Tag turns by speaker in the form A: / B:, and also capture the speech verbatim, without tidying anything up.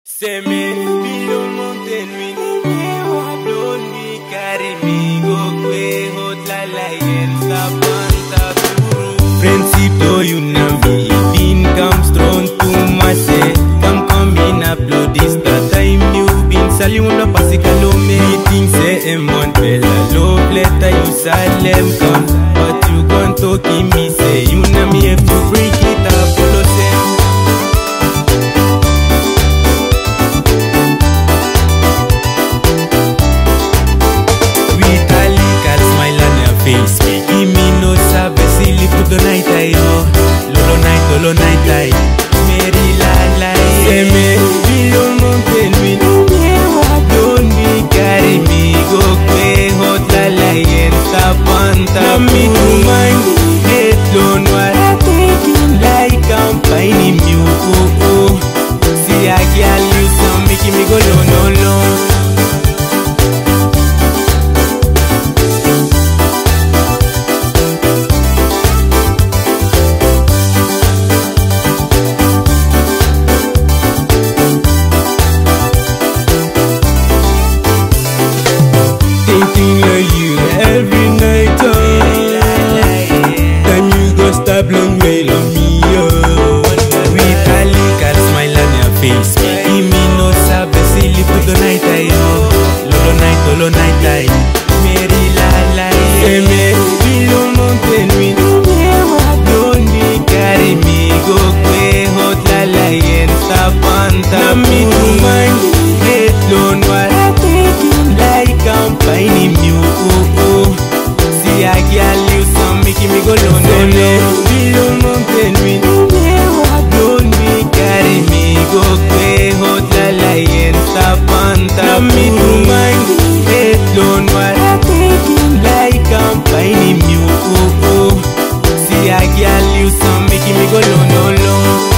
A: Se me below mountain wind, blown me, carry me, go kwe hot Lalayeh, Sabanta Guru. Friendship to you now, me, been come strong to my say. Come come in, upload this, that time you've been saluting the Pasicalo, meeting, say, and one fella, love letter, you silent come, but you can't talk in me, say, you know me have to break it up, follow, say. Give me no service, silly for the night I know. Lolo night, lolo night I Meri, Lalayeh. Se me below mountain wind, don't be carry me, go kwe hot Lalayeh, Sabanta me to mind, head don't worry, like I'm finding you. Oh, oh. See a girl you some making me go no, no, no. Thinking of you every night, oh. Time you go stop long mail on me, oh. With a lick, I'll smile on your face. Give me no service, silly for the night I know. Lolo night, lolo night I Meri, Lalayeh. Se me below mountain wind, don't be carry me, go kwe hot Lalayeh, Sabanta me to mind, head don't worry, like I'm finding you. Oh, oh. See a girl you some making me go no, no, no. Below mountain wind, don't be carry me, go kwe hot Lalayeh, Sabanta me to mind, head don't worry, like I'm finding you. Oh, oh. See a girl you some making me go no, no, no.